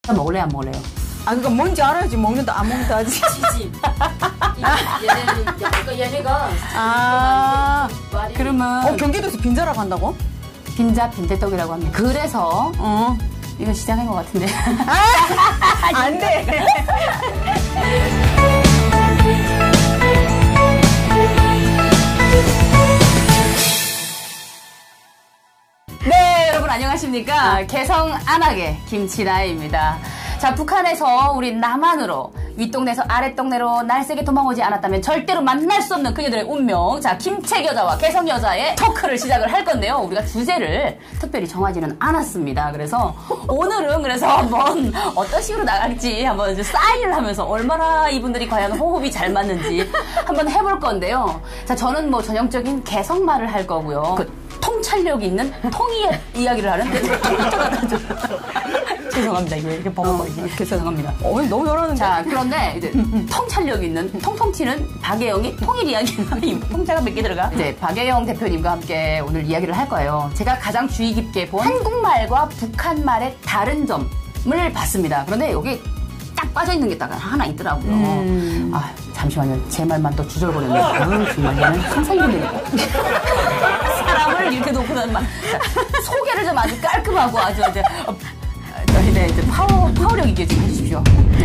먹을래 안 먹을래요? 아 그니까 뭔지 알아야지 먹는다 안 먹는다 하지. 지지. 얘네는 그러니까 얘네가 말이 그러면 경기도에서 빈자라고 한다고? 빈자 빈대떡이라고 합니다. 그래서 이거 시작한 것 같은데. 안 돼. 네, 여러분 안녕하십니까? 개성 안하게 김치라입니다. 자, 북한에서 우리 남한으로 윗동네에서 아랫동네로 날쌔게 도망오지 않았다면 절대로 만날 수 없는 그녀들의 운명. 자, 김책 여자와 개성 여자의 토크를 시작을 할 건데요. 우리가 주제를 특별히 정하지는 않았습니다. 그래서 오늘은 그래서 한번 어떤 식으로 나갈지 한번 이제 사인을 하면서 얼마나 이분들이 과연 호흡이 잘 맞는지 한번 해볼 건데요. 자, 저는 뭐 전형적인 개성말을 할 거고요. 통찰력 있는 통이의 이야기를 하는데 죄송합니다. 이게 버벅거리지. 죄송합니다. 너무 잘하는데. 자, 그런데 이제 통찰력 있는 통통 튀는 박예영이 통일 이야기는 통자가 몇 개 들어가? 이제 박예영 대표님과 함께 오늘 이야기를 할 거예요. 제가 가장 주의 깊게 본 한국말과 북한말의 다른 점을 봤습니다. 그런데 여기 딱 빠져있는 게 딱 하나 있더라고요. 아, 잠시만요. 제 말만 또 주절거렸네. 정말 얘는 상상력이니까. 사람을 이렇게 놓고 다는 말. 소개를 좀 아주 깔끔하고 아주 이제 네, 이제 파워력 있게 좀 해주십시오. 네.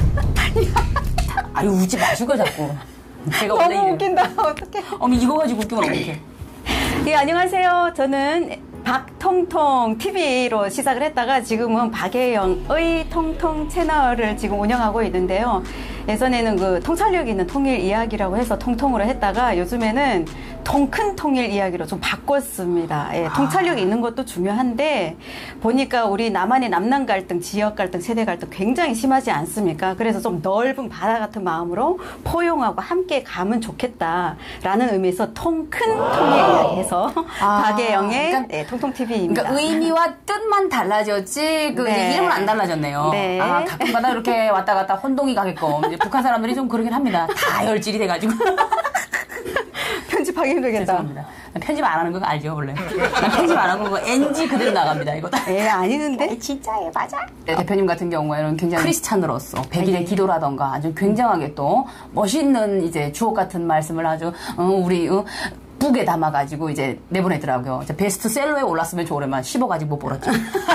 아유, 웃지 마시고 자꾸. 제가 원래 너무 웃긴다. 어떡해. 어머, 이거 가지고 웃기면 어떡해. 예, 안녕하세요. 저는 박통통 TV로 시작을 했다가 지금은 박예영의 통통 채널을 지금 운영하고 있는데요. 예전에는 그 통찰력 있는 통일 이야기라고 해서 통통으로 했다가 요즘에는 통큰 통일 이야기로 좀 바꿨습니다. 예, 통찰력이 있는 것도 중요한데 보니까 우리 남한의 남남 갈등, 지역 갈등, 세대 갈등 굉장히 심하지 않습니까? 그래서 좀 넓은 바다 같은 마음으로 포용하고 함께 가면 좋겠다라는 의미에서 통큰 통일 이야기해서 박예영의 그러니까, 네, 통통 TV입니다. 그러니까 의미와 뜻만 달라졌지 그 네. 이름은 안 달라졌네요. 네. 아, 가끔가다 이렇게 왔다 갔다 혼동이 가게끔 이제 북한 사람들이 좀 그러긴 합니다. 다 열질이 돼가지고. 편집하기 힘들겠다. 죄송합니다. 편집 안 하는 거 알죠, 원래? 난 편집 안 하고 NG 그대로 나갑니다, 이거. 아니는데? 진짜예요, 맞아? 네, 대표님 같은 경우에는 굉장히 크리스찬으로서 백일의 기도라던가 아주 굉장하게 또 멋있는 이제 주옥 같은 말씀을 아주 우리 북에 담아가지고 이제 내보내더라고요. 베스트셀러에 올랐으면 좋으려면 10억까지 못 벌었죠.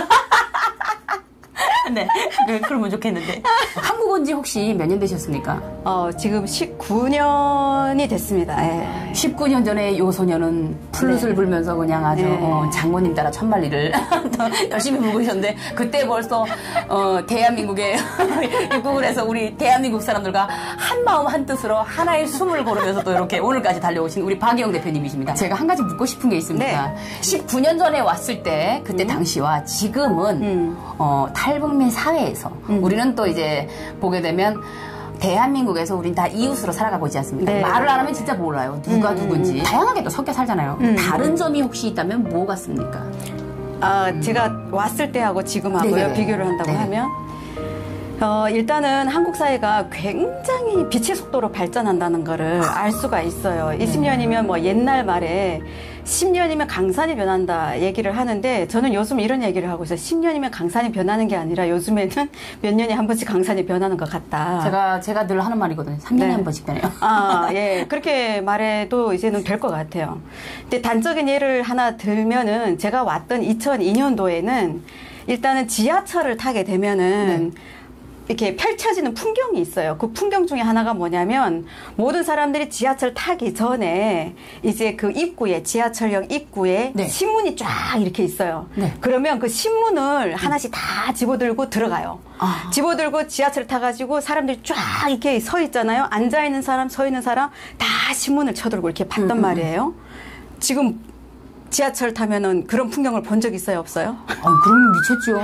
네, 그러면 좋겠는데. 한국 온 지 혹시 몇 년 되셨습니까? 지금 19년이 됐습니다. 예. 19년 전에 요 소녀는 플룻을 불면서 그냥 아주 장모님 따라 천만리를 열심히 불고 있었는데 그때 벌써 대한민국에 입국을 해서 우리 대한민국 사람들과 한 마음 한 뜻으로 하나의 숨을 고르면서 또 이렇게 오늘까지 달려오신 우리 박예영 대표님이십니다. 제가 한 가지 묻고 싶은 게 있습니다. 네. 19년 전에 왔을 때 그때 당시와 지금은 탈북민 사회에서 우리는 또 이제 보게 되면 대한민국에서 우린 다 이웃으로 살아가고 있지 않습니까? 네. 말을 안 하면 진짜 몰라요. 누가 누군지. 다양하게 또 섞여 살잖아요. 다른 점이 혹시 있다면 뭐 같습니까? 제가 왔을 때하고 지금하고요, 네네. 비교를 한다고 네. 하면, 일단은 한국 사회가 굉장히 빛의 속도로 발전한다는 거를 알 수가 있어요. 20년이면 뭐 옛날 말에 10년이면 강산이 변한다 얘기를 하는데 저는 요즘 이런 얘기를 하고 있어요. 10년이면 강산이 변하는 게 아니라 요즘에는 몇 년에 한 번씩 강산이 변하는 것 같다. 제가 늘 하는 말이거든요. 3년에 네. 한 번씩 되네요. 예. 그렇게 말해도 이제는 될 것 같아요. 근데 단적인 예를 하나 들면은 제가 왔던 2002년도에는 일단은 지하철을 타게 되면은 이렇게 펼쳐지는 풍경이 있어요. 그 풍경 중에 하나가 뭐냐면 모든 사람들이 지하철 타기 전에 이제 그 입구에 지하철역 입구에 신문이 쫙 이렇게 있어요. 네. 그러면 그 신문을 하나씩 다 집어들고 들어가요. 집어들고 지하철 타가지고 사람들이 쫙 이렇게 서 있잖아요. 앉아 있는 사람, 서 있는 사람 다 신문을 쳐들고 이렇게 봤단 말이에요. 지금 지하철 타면은 그런 풍경을 본 적 있어요, 없어요? 그럼 미쳤죠.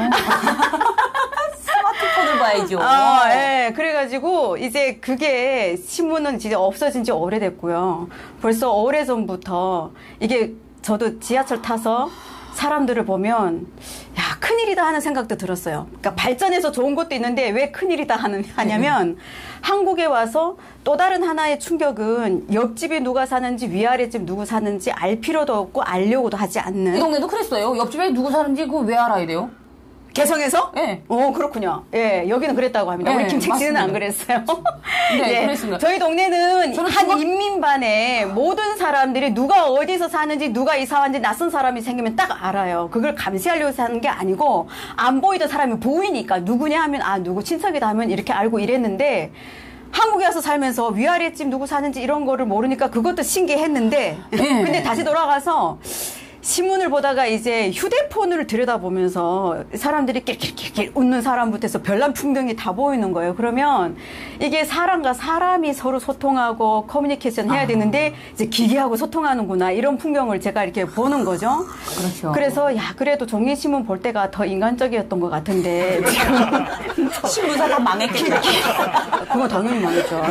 스마트폰을 봐야죠. 예. 그래가지고, 이제 그게 신문은 이제 없어진 지 오래됐고요. 벌써 오래전부터 이게 저도 지하철 타서 사람들을 보면, 야, 큰일이다 하는 생각도 들었어요. 그러니까 발전해서 좋은 것도 있는데 왜 큰일이다 하냐면, 한국에 와서 또 다른 하나의 충격은 옆집이 누가 사는지 위아래집 누구 사는지 알 필요도 없고 알려고도 하지 않는. 이 동네도 그랬어요. 옆집에 누구 사는지 그거 왜 알아야 돼요? 개성에서? 네. 그렇군요. 예, 여기는 그랬다고 합니다. 우리 김책 씨는 안 그랬어요. 네, 그랬습니다. 저희 동네는 한 인민반에 모든 사람들이 누가 어디서 사는지, 누가 이사 왔는지 낯선 사람이 생기면 딱 알아요. 그걸 감시하려고 하는 게 아니고, 안 보이던 사람이 보이니까 누구냐 하면, 누구 친척이다 하면 이렇게 알고 이랬는데, 한국에 와서 살면서 위아래집 누구 사는지 이런 거를 모르니까 그것도 신기했는데, 근데 다시 돌아가서, 신문을 보다가 이제 휴대폰을 들여다보면서 사람들이 낄낄낄낄 웃는 사람부터 해서 별난 풍경이 다 보이는 거예요. 그러면 이게 사람과 사람이 서로 소통하고 커뮤니케이션 해야 되는데 이제 기계하고 소통하는구나 이런 풍경을 제가 이렇게 보는 거죠. 그렇죠. 그래서 그래도 종이신문 볼 때가 더 인간적이었던 것 같은데 지금 신문사 다 망했겠죠. 그건 당연히 망했죠.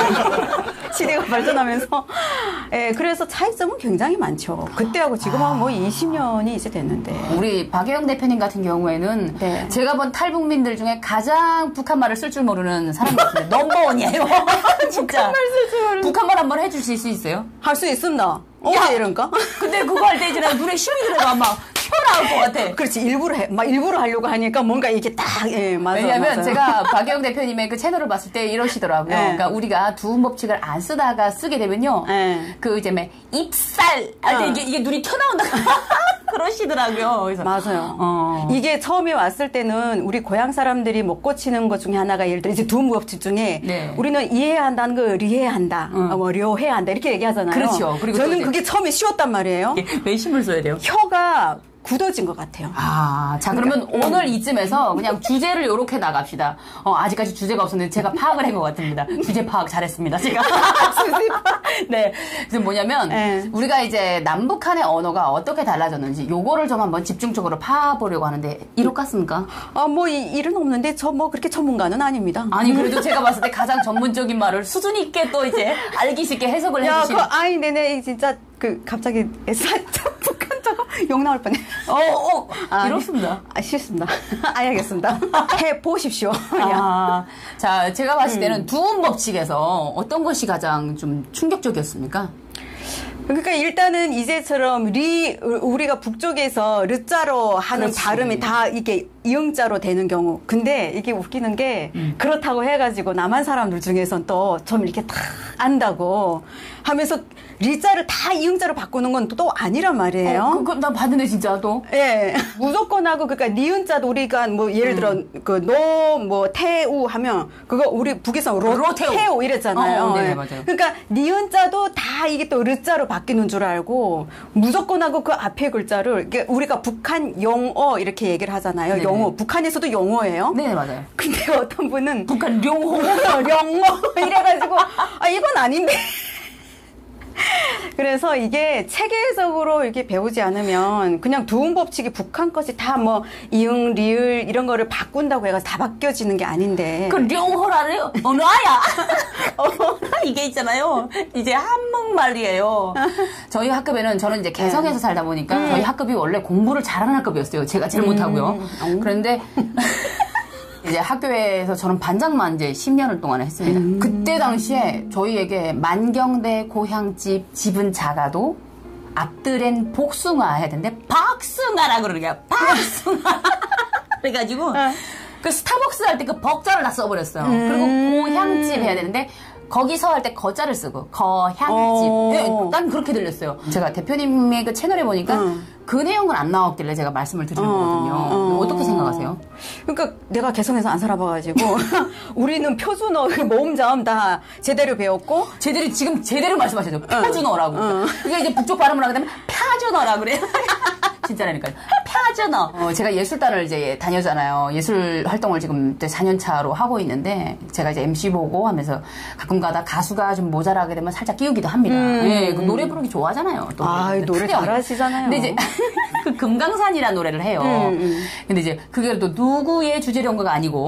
시대가 발전하면서 그래서 차이점은 굉장히 많죠. 그때하고 지금하고 20년이 이제 됐는데. 우리 박예영 대표님 같은 경우에는 제가 본 탈북민들 중에 가장 북한말을 쓸 줄 모르는 사람 같은데 넘버원이에요. 진짜. 북한말 쓸 줄 모르는. 북한말 한번 해주실 수 있어요? 할 수 있습니다. 이런가? 근데 그거 할 때 이제 눈에 힘이 들어가 막 튀어나올 것 같아. 그렇지. 일부러 하려고 하니까 뭔가 이게 딱, 맞아. 왜냐면 맞아요. 제가 박예영 대표님의 그 채널을 봤을 때 이러시더라고요. 그러니까 우리가 두음 법칙을 안 쓰다가 쓰게 되면요. 그 이제 막 입살 할 때 이게 눈이 튀어나온다. 그러시더라고요. 그래서 맞아요. 이게 처음에 왔을 때는 우리 고향 사람들이 못 고치는 것 중에 하나가 예를 들어 이제 두음 법칙 중에 우리는 이해해야 한다는 거 리해야 한다. 뭐 료해야 한다. 이렇게 얘기하잖아요. 그렇죠. 그리고 저는 그게 처음에 쉬웠단 말이에요. 왜 힘을 써야 돼요? 혀가 굳어진 것 같아요. 자, 그러면 오늘 이쯤에서 그냥 주제를 요렇게 나갑시다. 아직까지 주제가 없었는데 제가 파악을 한 것 같습니다. 주제 파악 잘했습니다, 제가. 네. 그래서 뭐냐면, 우리가 이제 남북한의 언어가 어떻게 달라졌는지 요거를 좀 한번 집중적으로 파보려고 하는데, 이렇 같습니까? 일은 없는데, 저 그렇게 전문가는 아닙니다. 아니, 그래도 제가 봤을 때 가장 전문적인 말을 수준 있게 또 이제 알기 쉽게 해석을 해주시는. 네네, 진짜, 갑자기, 살짝 북한 저거 욕 나올 뻔해. 이렇습니다. 싫습니다. 알겠습니다. 해보십시오. 자, 제가 봤을 때는 두음 법칙에서 어떤 것이 가장 좀 충격적이었습니까? 그러니까 일단은 이제처럼 우리가 북쪽에서 르자로 하는 발음이 다 이게 이응자로 되는 경우. 근데 이게 웃기는 게 그렇다고 해가지고 남한 사람들 중에선 또 좀 이렇게 다 안다고 하면서 리자를 다 이응자로 바꾸는 건 또 아니란 말이에요. 그건 난 봤는데 진짜 또. 예. 무조건 하고 그러니까 니은자도 우리가 뭐 예를 들어 태우 하면 그거 우리 북에서 로테우 이랬잖아요. 네, 맞아요. 그러니까 니은자도 다 이게 또 르자로 바뀌는 줄 알고 무조건 하고 그 앞에 글자를 우리가 북한 영어 이렇게 얘기를 하잖아요. 네네. 영어. 북한에서도 영어예요. 네, 맞아요. 근데 어떤 분은 북한 영어 이래가지고 이건 아닌데. 그래서 이게 체계적으로 이렇게 배우지 않으면 그냥 두음 법칙이 북한 것이 다 뭐 이응, 리을 이런 거를 바꾼다고 해서 다 바뀌어지는 게 아닌데. 그 영어라래요? 언어야? 이게 있잖아요. 이제 한국말이에요. 저희 학급에는 저는 이제 개성에서 살다 보니까 저희 학급이 원래 공부를 잘하는 학급이었어요. 제가 제일 못하고요. 그런데 이제 학교에서 저는 반장만 이제 10년을 동안 했습니다. 그때 당시에 저희에게 만경대 고향집 집은 작아도 앞들엔 복숭아 해야 되는데 박숭아라 그러는 거야. 박숭아. 그래가지고 그 스타벅스 할 때 그 벅자를 다 써버렸어요. 그리고 고향집 해야 되는데 거기서 할 때 거자를 쓰고 거향집. 네, 난 그렇게 들렸어요. 제가 대표님의 그 채널에 보니까 그 내용은 안 나왔길래 제가 말씀을 드리는 거거든요. 어떻게 생각하세요? 그러니까 내가 개성에서 안 살아봐가지고 우리는 표준어 모음자음 다 제대로 배웠고 지금 제대로 말씀하셨죠. 표준어라고. 그게 이제 북쪽 발음을 하게 되면 표준어라 그래요. 진짜라니까요. 표준어. 제가 예술단을 이제 다녀잖아요. 예술 활동을 지금 4년 차로 하고 있는데 제가 이제 MC 보고 하면서 가끔가다 가수가 좀 모자라게 되면 살짝 끼우기도 합니다. 네, 그 노래 부르기 좋아하잖아요. 또 노래 잘하시잖아요. 근데 이제 그 금강산이라는 노래를 해요. 근데 이제 그게 또 누구의 주제로 한 거가 아니고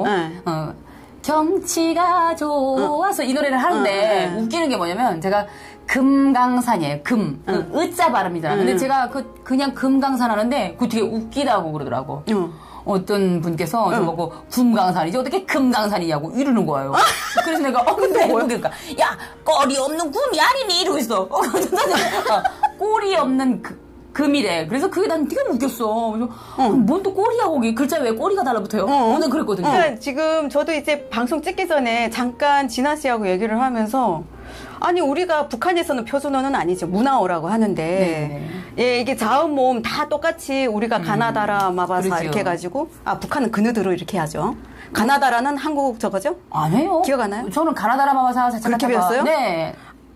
경치가 좋아서 이 노래를 하는데 웃기는 게 뭐냐면 제가 금강산이에요. 으자 발음이잖아. 근데 제가 그냥 금강산 하는데 그거 되게 웃기다고 그러더라고. 어떤 분께서 저보고 금강산이지 어떻게 금강산이냐고 이러는 거예요. 그래서 내가 근데 그러니까 야 꼴이 없는 금이 아니니 이러고 있어. 꼴이 없는 금이래. 그래서 그게 난 되게 웃겼어. 그래서 뭔 또 꼬리야 거기 글자 왜 꼬리가 달라붙어요? 오늘 그랬거든요. 그러니까 지금 저도 이제 방송 찍기 전에 잠깐 진아 씨하고 얘기를 하면서 아니 우리가 북한에서는 표준어는 아니죠. 문화어라고 하는데 네네. 예, 이게 자음 모음 다 똑같이 우리가 가나다라 마바사 그렇죠. 이렇게 해가지고 북한은 그느드로 이렇게 하죠. 가나다라는 한국 저거죠? 아니에요. 기억 안 나요? 저는 가나다라 마바사 자체가 그렇게 배웠어요? 네.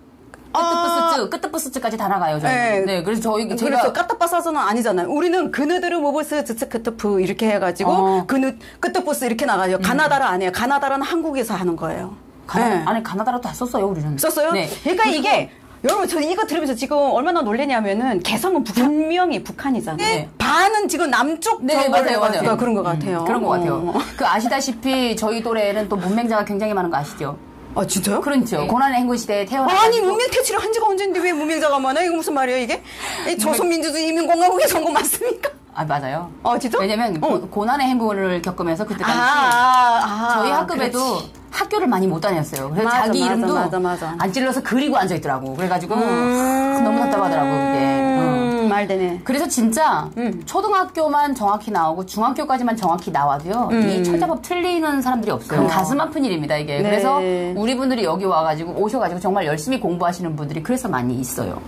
끄트부스까지 다 나가요. 저는. 네. 그래서 제가 그래서 까따빠사서는 아니잖아요. 우리는 그느드르 모브스 즈츠크트프 이렇게 해가지고 끄트부스 이렇게 나가요. 가나다라 아니에요. 가나다라는 한국에서 하는 거예요. 아니 가나다라도 다 썼어요 우리는. 썼어요? 네. 그러니까 이게 여러분 저 이거 들으면서 지금 얼마나 놀래냐면은 개성은 분명히 북한이잖아요. 네. 반은 지금 남쪽 네, 맞아요. 그러니까 그런 것 같아요. 그런 것 같아요. 그 아시다시피 저희 또래에는 또 문맹자가 굉장히 많은 거 아시죠? 아 진짜요? 그렇죠. 고난의 행군 시대에 태어나. 아니 문명 퇴치를 한 지가 언젠데 왜 문명자가 많아? 이거 무슨 말이에요 이게? 조선민주주의 인민공화국의 선거 맞습니까? 아 맞아요. 진짜? 왜냐면 고난의 행군을 겪으면서 그때 당시 저희 학급에도 학교를 많이 못 다녔어요. 그래서 맞아, 자기 맞아, 이름도 맞아. 안 찔러서 그리고 앉아 있더라고. 그래가지고 너무 답답하더라고 그게. 말되네. 그래서 진짜 초등학교만 정확히 나오고 중학교까지만 정확히 나와도요. 이 철자법 틀리는 사람들이 없어요. 가슴 아픈 일입니다 이게. 네. 그래서 우리 분들이 여기 와가지고 오셔가지고 정말 열심히 공부하시는 분들이 그래서 많이 있어요.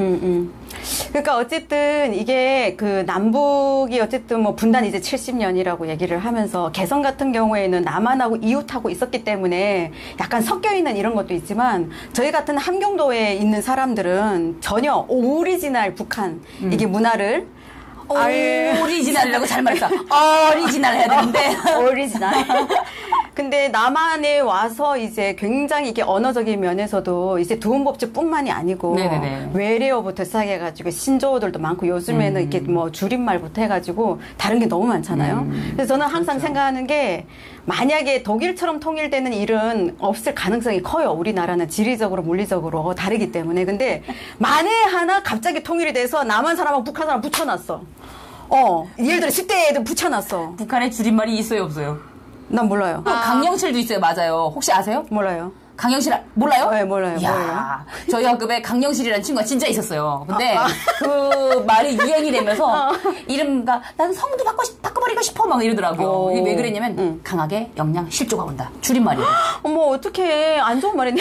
그러니까 어쨌든 이게 그 남북이 어쨌든 뭐 분단 이제 70년이라고 얘기를 하면서 개성 같은 경우에는 남한하고 이웃하고 있었기 때문에 약간 섞여 있는 이런 것도 있지만 저희 같은 함경도에 있는 사람들은 전혀 오리지널 북한 이게 문화를 오리지널이라고 잘 말했어. 오리지널 해야 되는데. 오리지널. 근데 남한에 와서 이제 굉장히 이게 언어적인 면에서도 이제 두음법칙뿐만이 아니고 네네네. 외래어부터 시작해가지고 신조어들도 많고 요즘에는 이렇게 뭐 줄임말부터 해가지고 다른 게 너무 많잖아요. 그래서 저는 항상 그렇죠. 생각하는 게 만약에 독일처럼 통일되는 일은 없을 가능성이 커요. 우리나라는 지리적으로 물리적으로 다르기 때문에. 근데 만에 하나 갑자기 통일이 돼서 남한 사람하고 북한 사람 붙여놨어. 예를 들어 10대 애들 붙여놨어. 북한에 줄임말이 있어요 없어요? 난 몰라요. 강령실도 있어요. 맞아요. 혹시 아세요? 몰라요. 강영실 몰라요? 네, 몰라요. 이야, 몰라요. 저희 학급에 강영실이라는 친구가 진짜 있었어요. 근데 그 말이 유행이 되면서 이름과 난 성도 바꿔버리고 싶어 막 이러더라고요. 이게 왜 그랬냐면 강하게 영양 실조가 온다. 줄임말이에요. 어머 어떡해. 안 좋은 말이네.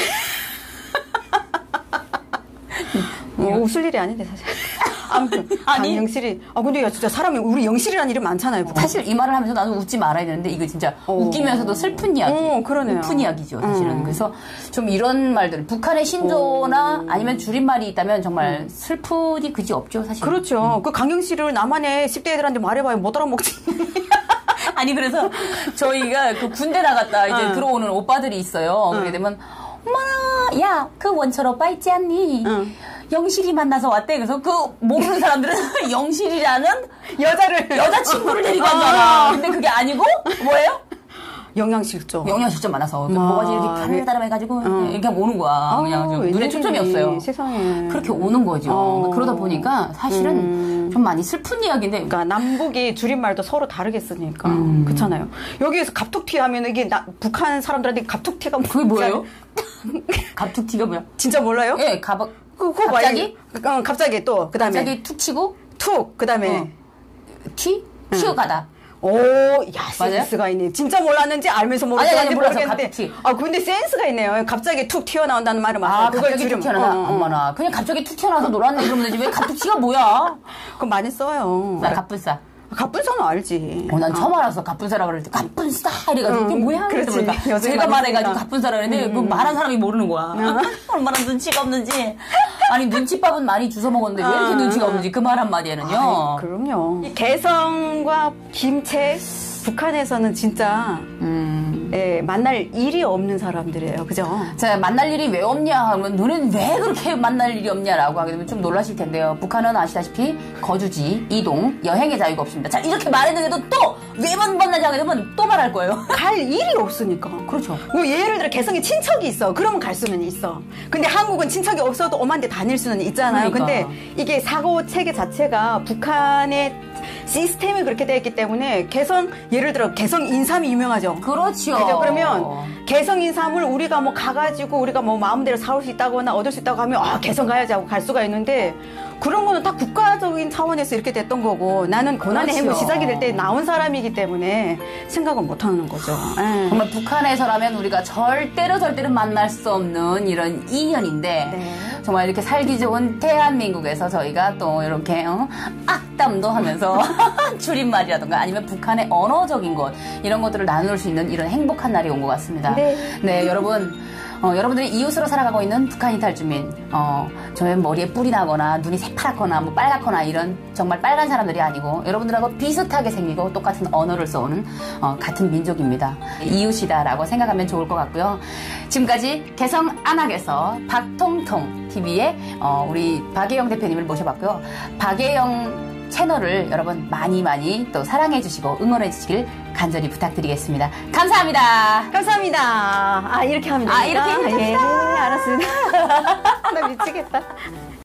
웃을 일이 아닌데 사실. 아무튼 아니. 강영실이. 근데 야 진짜 사람이 우리 영실이라는 이름 많잖아요. 사실 이 말을 하면서 나는 웃지 말아야 되는데 이거 진짜 웃기면서도 슬픈 이야기. 그러네요. 슬픈 이야기죠 사실은. 그래서 좀 이런 말들 북한의 신조나 아니면 줄임말이 있다면 정말 슬프니 그지 없죠 사실. 그렇죠. 그 강영실을 남한의 10대 애들한테 말해봐야 못 알아먹지. 아니 그래서 저희가 그 군대 나갔다 이제 들어오는 오빠들이 있어요. 그렇게 되면 엄마 야 그 원철 오빠 있지 않니? 영실이 만나서 왔대. 그래서 그 모르는 사람들은 영실이라는 여자친구를 데리고 왔잖아. 근데 그게 아니고 뭐예요? 영양실조. 영양실조 만나서 뭐가지 이렇게 따라 해가지고 이렇게 오는 거야. 그냥 좀 눈에 초점이 없어요. 세상에. 그렇게 오는 거죠. 그러다 보니까 사실은 좀 많이 슬픈 이야기인데. 그러니까 남북이 줄임말도 서로 다르게 쓰니까 그렇잖아요. 여기에서 갑툭튀 하면 이게 북한 사람들한테 갑툭튀가 그게 뭐예요? 갑툭튀가 뭐야? 진짜 몰라요? 예, 갑자기? 갑자기 또 그다음에 갑자기 툭 치고 툭 그다음에 튀어가다. 야 맞아요? 센스가 있네. 진짜 몰랐는지 알면서 모르는지 몰라서 모르겠는데. 갑툭튀. 근데 센스가 있네요. 갑자기 툭 튀어나온다는 말은 맞아요. 갑자기 툭 튀어나온다. 엄마나. 그냥 갑자기 툭 튀어나와서 놀았네 이러면 되지. 왜 갑툭튀가 뭐야? 그럼 많이 써요. 나 갑분싸. 갑분싸는 알지. 난 처음 알았어. 갑분싸라 그럴 때 갑분싸 이래가지고 이게 뭐야? 그렇지. 제가 말해가지고 갑분싸라 그랬는데 그 말한 사람이 모르는 거야. 얼마나 눈치가 없는지. 아니 눈치밥은 많이 주워 먹었는데 왜 이렇게 눈치가 없는지 그 말 한마디에는요. 그럼요. 이 개성과 김채 북한에서는 진짜 만날 일이 없는 사람들이에요. 그죠? 자, 만날 일이 왜 없냐 하면 너는 왜 그렇게 만날 일이 없냐라고 하게 되면 좀 놀라실 텐데요. 북한은 아시다시피 거주지, 이동, 여행의 자유가 없습니다. 자, 이렇게 말했는데도 또 왜 만나지 하게 되면 또 말할 거예요. 갈 일이 없으니까. 그렇죠. 뭐 예를 들어 개성에 친척이 있어. 그러면 갈 수는 있어. 근데 한국은 친척이 없어도 오만 데 다닐 수는 있잖아요. 그러니까. 근데 이게 사고 체계 자체가 북한의 시스템이 그렇게 되어 있기 때문에 예를 들어 개성 인삼이 유명하죠. 그렇죠. 그죠? 그러면 개성 인삼을 우리가 뭐 가가지고 우리가 뭐 마음대로 사올 수 있다거나 얻을 수 있다고 하면 개성 가야지 하고 갈 수가 있는데 그런 거는 다 국가적인 차원에서 이렇게 됐던 거고 나는 고난의 그렇죠. 해무 시작이 될 때 나온 사람이기 때문에 생각은 못 하는 거죠. 예. 정말 북한에서라면 우리가 절대로 만날 수 없는 이런 인연인데 네. 정말 이렇게 살기 좋은 대한민국에서 저희가 또 이렇게 악담도 하면서 줄임말이라든가 아니면 북한의 언어적인 것 이런 것들을 나눌 수 있는 이런 행복한 날이 온 것 같습니다. 네. 여러분 여러분들이 이웃으로 살아가고 있는 북한 이탈 주민, 저의 머리에 뿔이 나거나 눈이 새파랗거나 뭐 빨갛거나 이런 정말 빨간 사람들이 아니고 여러분들하고 비슷하게 생기고 똑같은 언어를 써오는 같은 민족입니다. 이웃이다라고 생각하면 좋을 것 같고요. 지금까지 개성 안악에서 박통통 TV의 우리 박예영 대표님을 모셔봤고요. 박예영 채널을 여러분 많이 또 사랑해 주시고 응원해 주시길 간절히 부탁드리겠습니다. 감사합니다. 감사합니다. 아, 이렇게 하면 됩니까? 이렇게 하면 됩니다. 예, 알았습니다. 나 미치겠다.